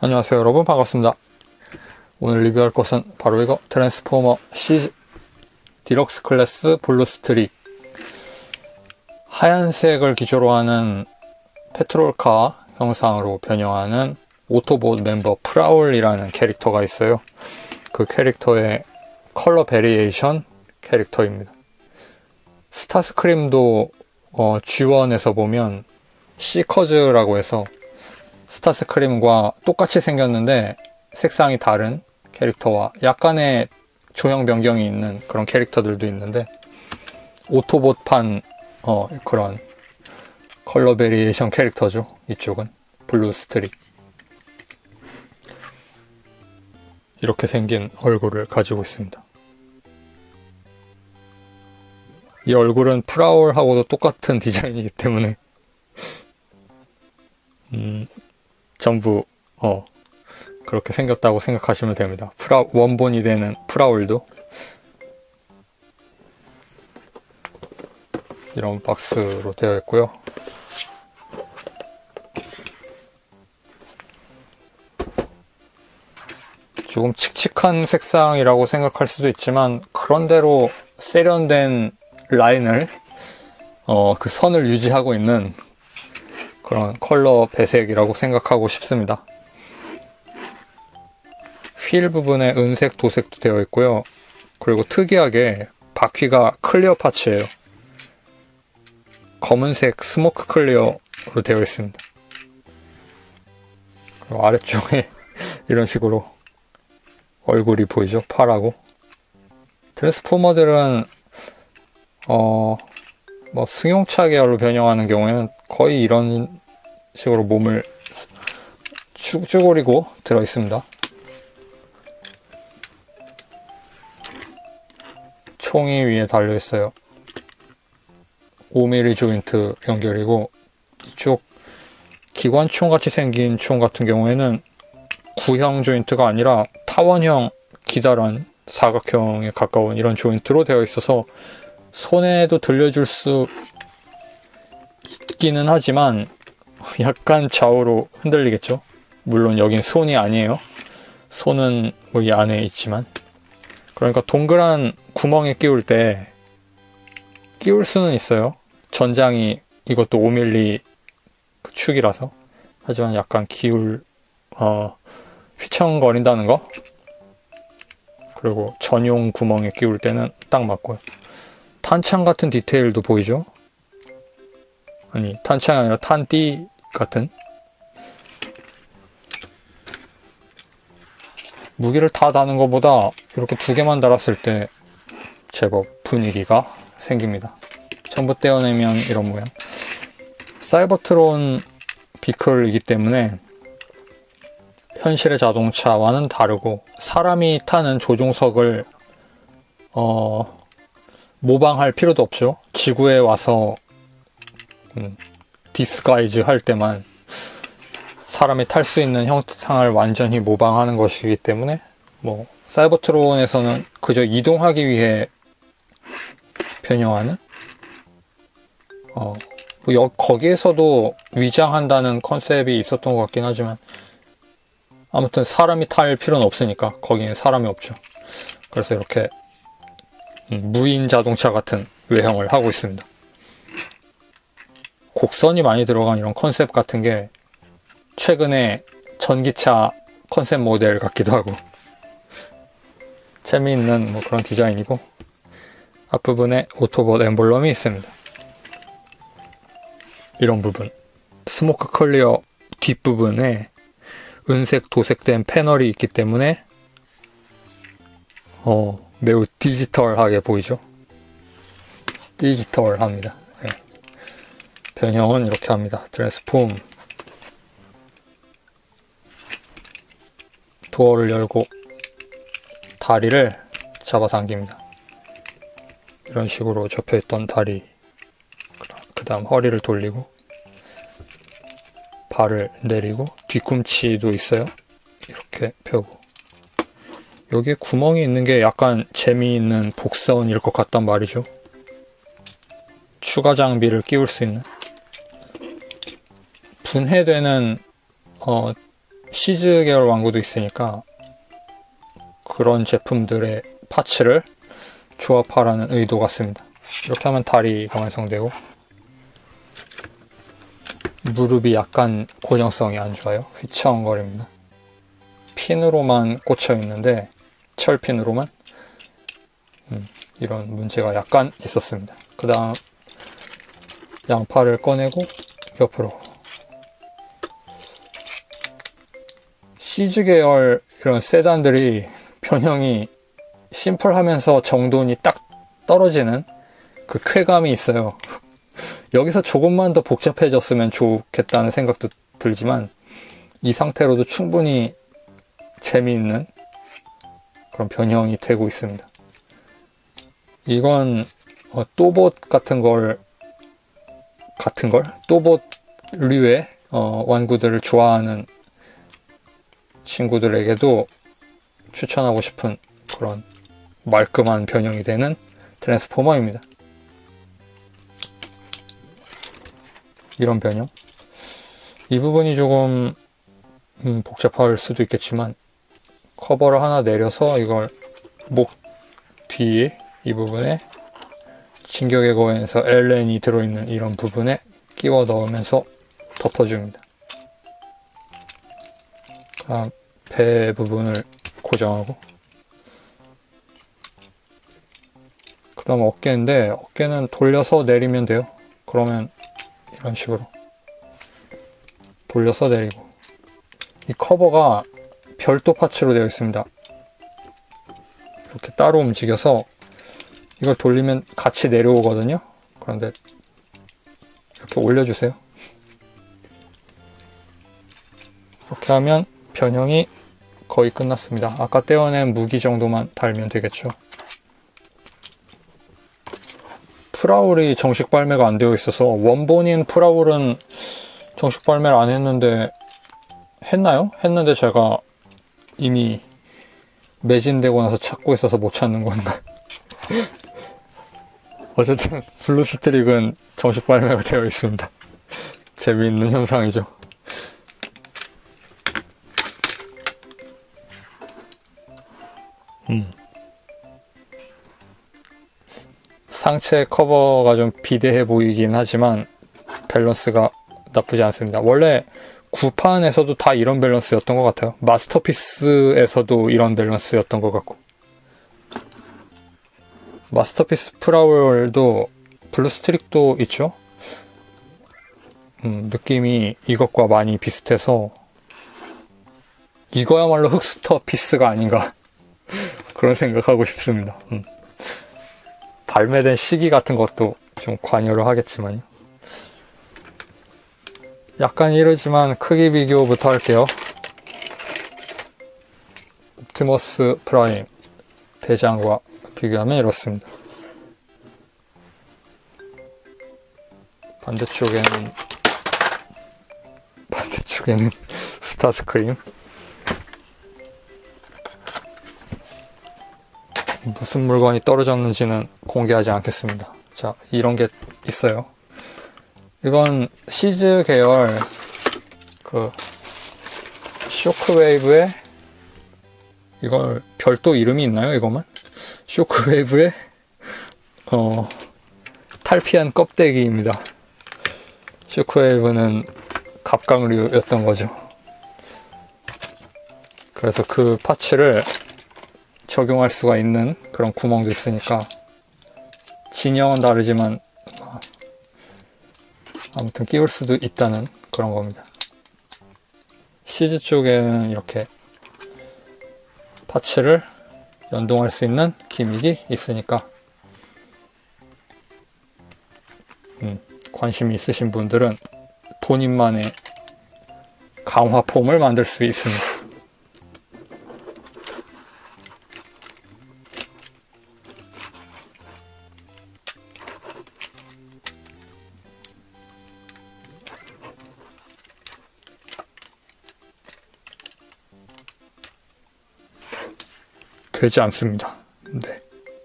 안녕하세요 여러분, 반갑습니다. 오늘 리뷰할 것은 바로 이거 트랜스포머 시즈 디럭스 클래스 블루 스트릭. 하얀색을 기조로 하는 페트롤카 형상으로 변형하는 오토봇 멤버 프라울이라는 캐릭터가 있어요. 그 캐릭터의 컬러 베리에이션 캐릭터입니다. 스타스크림도 G1에서 보면 시커즈라고 해서 스타스크림과 똑같이 생겼는데 색상이 다른 캐릭터와 약간의 조형 변경이 있는 그런 캐릭터들도 있는데, 오토봇판 그런 컬러 베리에이션 캐릭터죠. 이쪽은 블루 스트릭. 이렇게 생긴 얼굴을 가지고 있습니다. 이 얼굴은 프라울하고도 똑같은 디자인이기 때문에 전부 그렇게 생겼다고 생각하시면 됩니다. 원본이 되는 프라울도 이런 박스로 되어 있고요. 조금 칙칙한 색상이라고 생각할 수도 있지만, 그런대로 세련된 라인을 그 선을 유지하고 있는 그런 컬러 배색이라고 생각하고 싶습니다. 휠 부분에 은색 도색도 되어 있고요. 그리고 특이하게 바퀴가 클리어 파츠예요. 검은색 스모크 클리어로 되어 있습니다. 그리고 아래쪽에 이런 식으로 얼굴이 보이죠? 파라고. 트랜스포머들은 승용차 계열로 변형하는 경우에는 거의 이런 식으로 몸을 쭈그리고 들어 있습니다. 총이 위에 달려 있어요. 5mm 조인트 연결이고, 이쪽 기관총 같이 생긴 총 같은 경우에는 구형 조인트가 아니라 타원형 기다란 사각형에 가까운 이런 조인트로 되어 있어서 손에도 들려줄 수 있기는 하지만 약간 좌우로 흔들리겠죠. 물론 여긴 손이 아니에요. 손은 이 안에 있지만, 그러니까 동그란 구멍에 끼울 때 끼울 수는 있어요. 전장이 이것도 5mm 축이라서. 하지만 약간 휘청거린다는 거. 그리고 전용 구멍에 끼울 때는 딱 맞고요. 탄창 같은 디테일도 보이죠? 아니, 탄창이 아니라 탄띠 같은. 무기를 다 다는 것보다 이렇게 두 개만 달았을 때 제법 분위기가 생깁니다. 전부 떼어내면 이런 모양. 사이버트론 비클이기 때문에 현실의 자동차와는 다르고, 사람이 타는 조종석을 모방할 필요도 없죠. 지구에 와서 디스가이즈 할 때만 사람이 탈 수 있는 형상을 완전히 모방하는 것이기 때문에, 사이버트론에서는 그저 이동하기 위해 변형하는, 거기에서도 위장한다는 컨셉이 있었던 것 같긴 하지만, 아무튼 사람이 탈 필요는 없으니까 거기에 사람이 없죠. 그래서 이렇게 무인 자동차 같은 외형을 하고 있습니다. 곡선이 많이 들어간 이런 컨셉 같은 게 최근에 전기차 컨셉 모델 같기도 하고 재미있는 그런 디자인이고, 앞부분에 오토봇 엠블럼이 있습니다. 이런 부분, 스모크 클리어 뒷부분에 은색 도색된 패널이 있기 때문에 매우 디지털하게 보이죠. 디지털합니다. 네. 변형은 이렇게 합니다. 트랜스폼. 도어를 열고 다리를 잡아당깁니다. 이런 식으로 접혀있던 다리, 그 다음 허리를 돌리고 발을 내리고, 뒤꿈치도 있어요. 이렇게 펴고, 여기에 구멍이 있는 게 약간 재미있는 복선일 것 같단 말이죠. 추가 장비를 끼울 수 있는. 분해되는 시즈 계열 완구도 있으니까 그런 제품들의 파츠를 조합하라는 의도 같습니다. 이렇게 하면 다리가 완성되고, 무릎이 약간 고정성이 안 좋아요. 휘청거립니다. 핀으로만 꽂혀 있는데, 철핀으로만 이런 문제가 약간 있었습니다. 그 다음 양팔을 꺼내고 옆으로. 시즈 계열 이런 세단들이 변형이 심플하면서 정돈이 딱 떨어지는 그 쾌감이 있어요. 여기서 조금만 더 복잡해졌으면 좋겠다는 생각도 들지만 이 상태로도 충분히 재미있는 그런 변형이 되고 있습니다. 이건 또봇 같은 걸 또봇류의 완구들을 좋아하는 친구들에게도 추천하고 싶은 그런 말끔한 변형이 되는 트랜스포머입니다. 이런 변형. 이 부분이 조금 복잡할 수도 있겠지만 커버를 하나 내려서 이걸 목 뒤에 이 부분에 진격의 거인에서 엘렌이 들어있는 이런 부분에 끼워 넣으면서 덮어줍니다. 다음 배 부분을 고정하고, 그 다음 어깨인데 어깨는 돌려서 내리면 돼요. 그러면 이런 식으로 돌려서 내리고, 이 커버가 별도 파츠로 되어 있습니다. 이렇게 따로 움직여서 이걸 돌리면 같이 내려오거든요. 그런데 이렇게 올려주세요. 이렇게 하면 변형이 거의 끝났습니다. 아까 떼어낸 무기 정도만 달면 되겠죠. 프라울이 정식 발매가 안 되어 있어서, 원본인 프라울은 정식 발매를 안 했는데, 했나요? 했는데 제가 이미 매진되고 나서 찾고 있어서 못 찾는 건가? 어쨌든 블루스트릭은 정식 발매가 되어 있습니다. 재미있는 현상이죠. 상체 커버가 좀 비대해 보이긴 하지만 밸런스가 나쁘지 않습니다. 원래 구판에서도 다 이런 밸런스였던 것 같아요. 마스터피스에서도 이런 밸런스였던 것 같고, 마스터피스 프라울도 블루스트릭도 있죠. 느낌이 이것과 많이 비슷해서 이거야말로 흑스터 피스가 아닌가 그런 생각하고 싶습니다. 발매된 시기 같은 것도 좀 관여를 하겠지만요. 약간 이르지만 크기 비교부터 할게요. 옵티머스 프라임 대장과 비교하면 이렇습니다. 반대쪽에는 스타스크림. 무슨 물건이 떨어졌는지는 공개하지 않겠습니다. 자, 이런 게 있어요. 이건 시즈 계열 그 쇼크웨이브의, 이걸 별도 이름이 있나요? 이거만? 쇼크웨이브의 탈피한 껍데기입니다. 쇼크웨이브는 갑각류였던 거죠. 그래서 그 파츠를 적용할 수가 있는 그런 구멍도 있으니까, 진영은 다르지만 아무튼 끼울 수도 있다는 그런 겁니다. 시즈 쪽에는 이렇게 파츠를 연동할 수 있는 기믹이 있으니까 관심이 있으신 분들은 본인만의 강화 폼을 만들 수 있습니다. 되지 않습니다. 네.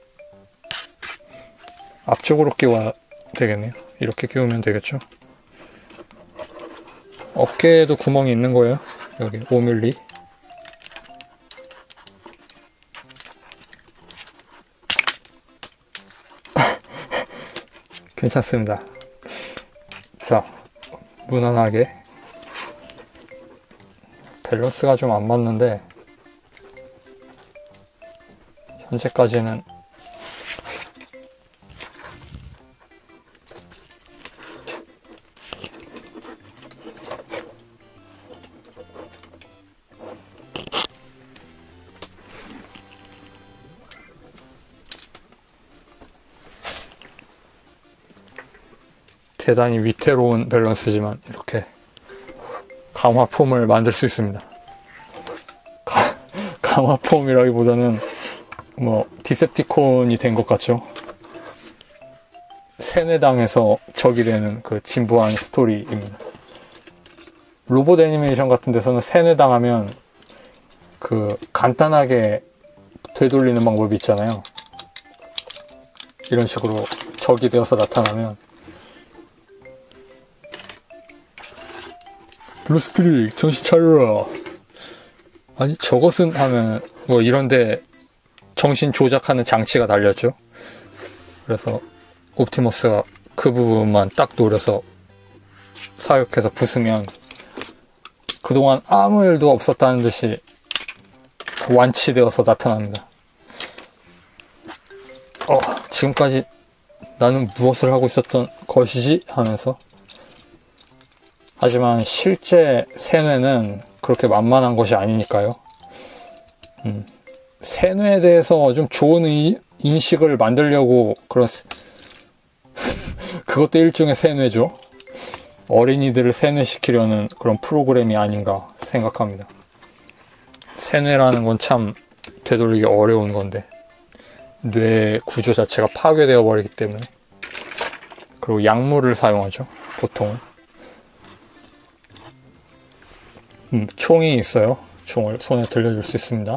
앞쪽으로 끼워야 되겠네요. 이렇게 끼우면 되겠죠. 어깨에도 구멍이 있는 거예요. 여기 5mm. 괜찮습니다. 자, 무난하게. 밸런스가 좀 안 맞는데 현재까지는 대단히 위태로운 밸런스지만 이렇게 강화폼을 만들 수 있습니다. 강화폼이라기보다는 뭐 디셉티콘이 된 것 같죠. 세뇌당해서 적이 되는 그 진부한 스토리입니다. 로봇 애니메이션 같은 데서는 세뇌당하면 그 간단하게 되돌리는 방법이 있잖아요. 이런 식으로 적이 되어서 나타나면 브루스트리 정신 차려라. 아니 저것은 하면 뭐 이런데 정신 조작하는 장치가 달렸죠. 그래서 옵티머스가 그 부분만 딱 노려서 사육해서 부수면 그동안 아무 일도 없었다는 듯이 완치되어서 나타납니다. 지금까지 나는 무엇을 하고 있었던 것이지? 하면서. 하지만 실제 세뇌는 그렇게 만만한 것이 아니니까요. 세뇌에 대해서 좀 좋은 인식을 만들려고 그것도 일종의 세뇌죠. 어린이들을 세뇌시키려는 그런 프로그램이 아닌가 생각합니다. 세뇌라는 건 참 되돌리기 어려운 건데 뇌 구조 자체가 파괴되어 버리기 때문에. 그리고 약물을 사용하죠, 보통은. 총이 있어요. 총을 손에 들려줄 수 있습니다.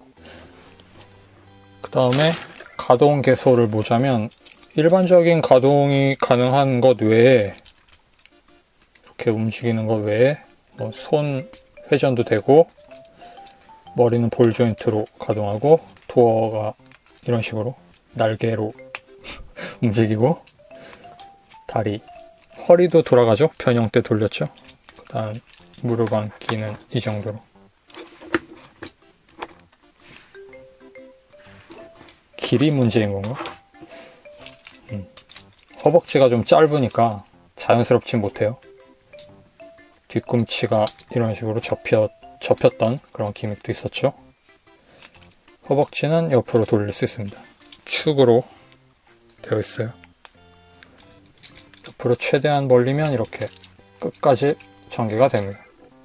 그 다음에 가동 개소를 보자면 일반적인 가동이 가능한 것 외에 이렇게 움직이는 것 외에 뭐 손 회전도 되고 머리는 볼 조인트로 가동하고 도어가 이런 식으로 날개로 움직이고 다리, 허리도 돌아가죠. 변형 때 돌렸죠. 그 다음 무릎 앉기는 이 정도로. 길이 문제인 건가? 허벅지가 좀 짧으니까 자연스럽진 못해요. 뒤꿈치가 이런 식으로 접혔던 그런 기믹도 있었죠. 허벅지는 옆으로 돌릴 수 있습니다. 축으로 되어 있어요. 옆으로 최대한 벌리면 이렇게 끝까지 전개가 됩니다.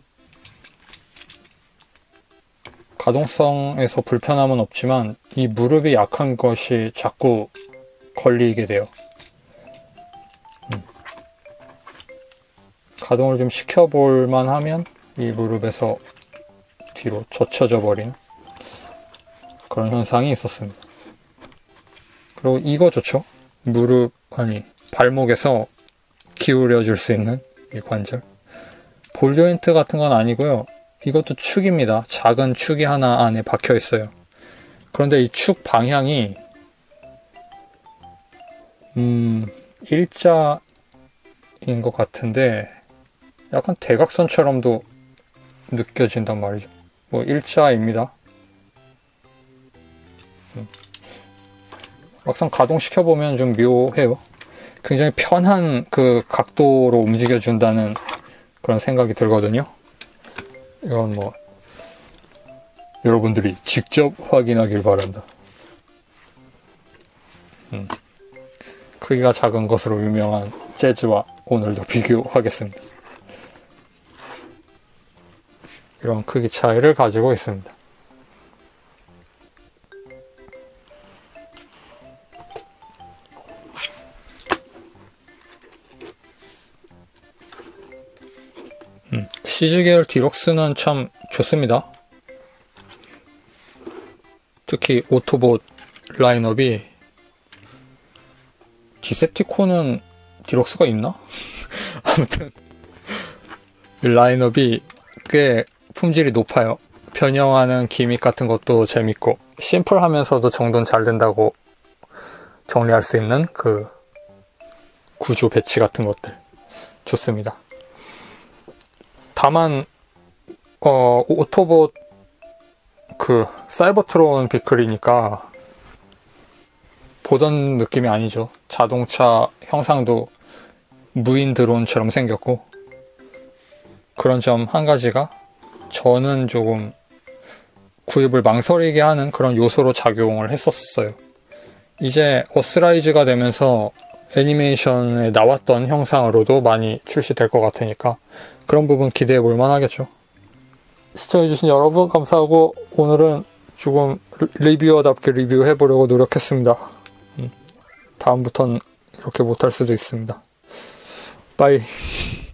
가동성에서 불편함은 없지만 이 무릎이 약한 것이 자꾸 걸리게 돼요. 가동을 좀 시켜볼만 하면 이 무릎에서 뒤로 젖혀져 버리는 그런 현상이 있었습니다. 그리고 이거 좋죠? 발목에서 기울여 줄 수 있는 이 관절. 볼 조인트 같은 건 아니고요. 이것도 축입니다. 작은 축이 하나 안에 박혀 있어요. 그런데 이 축 방향이 일자인 것 같은데 약간 대각선처럼도 느껴진단 말이죠. 뭐 일자입니다. 막상 가동시켜보면 좀 묘해요. 굉장히 편한 그 각도로 움직여준다는 그런 생각이 들거든요. 이건 뭐 여러분들이 직접 확인하길 바란다. 크기가 작은 것으로 유명한 재즈와 오늘도 비교하겠습니다. 이런 크기 차이를 가지고 있습니다. 시즈 계열 디럭스는 참 좋습니다. 특히 오토봇 라인업이 디셉티콘은 디럭스가 있나? 아무튼 라인업이 꽤 품질이 높아요. 변형하는 기믹 같은 것도 재밌고 심플하면서도 정돈 잘 된다고 정리할 수 있는 그 구조 배치 같은 것들 좋습니다. 다만 오토봇 그 사이버트론 비클이니까 보던 느낌이 아니죠. 자동차 형상도 무인 드론처럼 생겼고 그런 점 한 가지가 저는 조금 구입을 망설이게 하는 그런 요소로 작용을 했었어요. 이제 어스라이즈가 되면서 애니메이션에 나왔던 형상으로도 많이 출시될 것 같으니까 그런 부분 기대해 볼 만하겠죠. 시청해주신 여러분 감사하고 오늘은 조금 리뷰어답게 리뷰해보려고 노력했습니다. 다음부턴 이렇게 못할 수도 있습니다. 빠이.